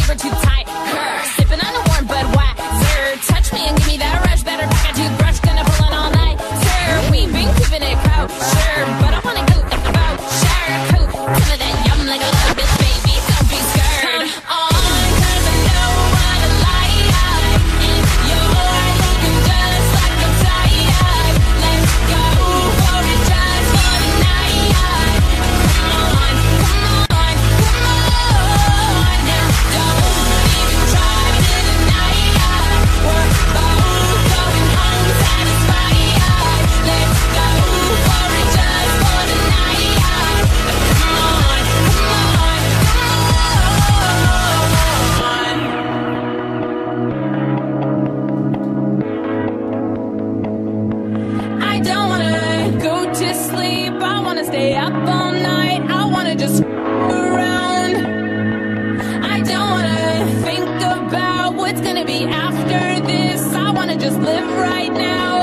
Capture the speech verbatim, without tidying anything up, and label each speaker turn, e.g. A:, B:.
A: never too tight. Grr, sipping on a warm Budweiser. Touch me and give me that rush. Better pack a toothbrush, gonna pull it all night. Sir, we've been keeping it kosher, but I wanna go about sure. Cool, some of that yum like a little bit, baby. Don't be scared. Come on, 'cause I know what I like. And you're looking just like a tie. Let's go for it just for the night. Come on, come on, come on. Now don't even try to deny it. We're both going home satisfied. Let's go for it just for the night. Come on, come on, come on. I don't wanna go to sleep. I wanna stay up all night. I wanna just around. I don't wanna think about what's gonna be after this. I wanna just live right now.